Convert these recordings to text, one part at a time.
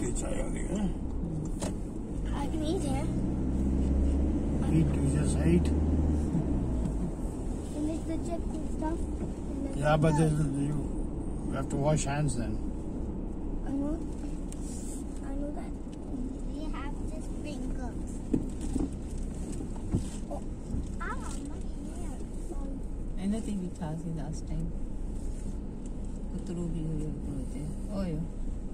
वाली चाय आ गई है। I can eat it. Eat, you just ate. And there's the chips and stuff. And there's Yeah, but the- you have to wash hands then. I know that. We have the sprinkles. Oh, ow, my hair. Anything we passed in last time. Kuturu bhi hoye hote. Oh yeah.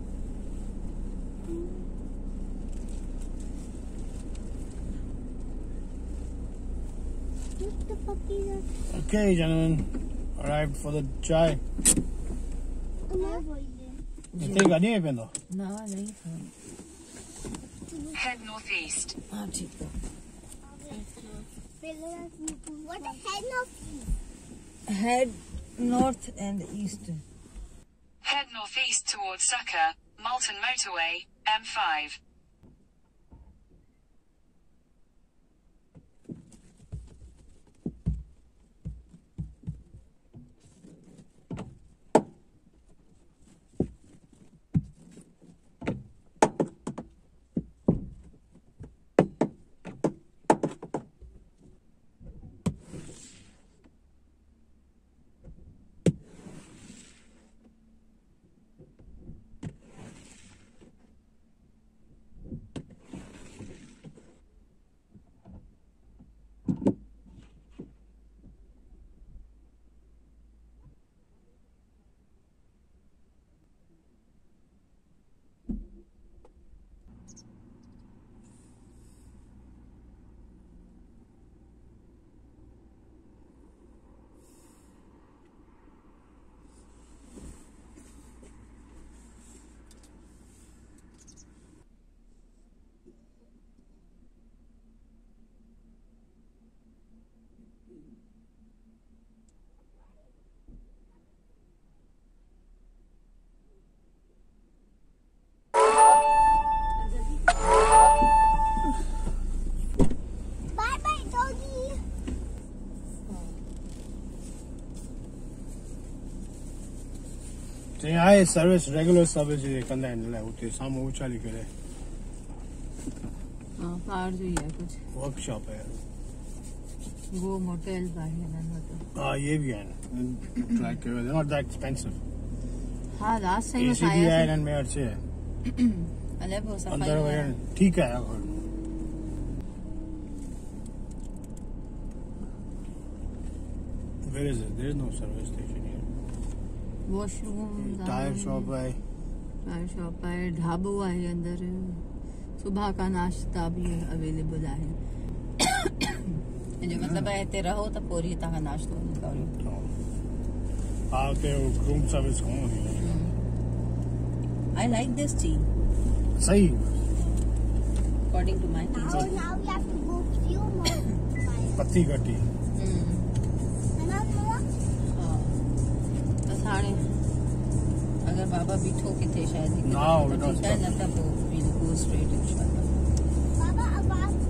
What the fuck is that? Okay, gentlemen, arrived for the chai. इतने गाड़ी है पेंदो। ना नहीं था। Head northeast. हाँ ठीक है। What the head of? Head north and east. Head northeast towards Sucker, Malton Motorway, M5. Bye bye, doggy. तो यहाँ ये सर्विस रेगुलर सर्विस ये कंधा हैंडल है उतने सामने ऊंचा लिखे है। हाँ बाहर जो ही है कुछ। वर्कशॉप है। वो मोटेल बाहर है ना तो। हाँ ये भी है। Like not that expensive. हाँ लास्ट टाइम AC भी है एंड में अच्छे है। अलग हो सफाई अंदर हुआ है। वगैरह ठीक है। Where is it? There is no service station here. Washroom tyre shop है। टायर शॉप है ढाबो आहे अंदर सुबह का नाश्ता भी अवेलेबल आहे जो मतलब है ते रहो तो पूरी तव्हां नाश्तो न करो हाँ तो रूम सर्विस कौन होगी? आई लाइक दिस टी सही according to my Now we have to go few more miles. पत्ती कटी। बस हाणे अगर बाबा बीठो किथे शायद No, we don't न त पोइ we'll go straight इंशाल्लाह Baba, about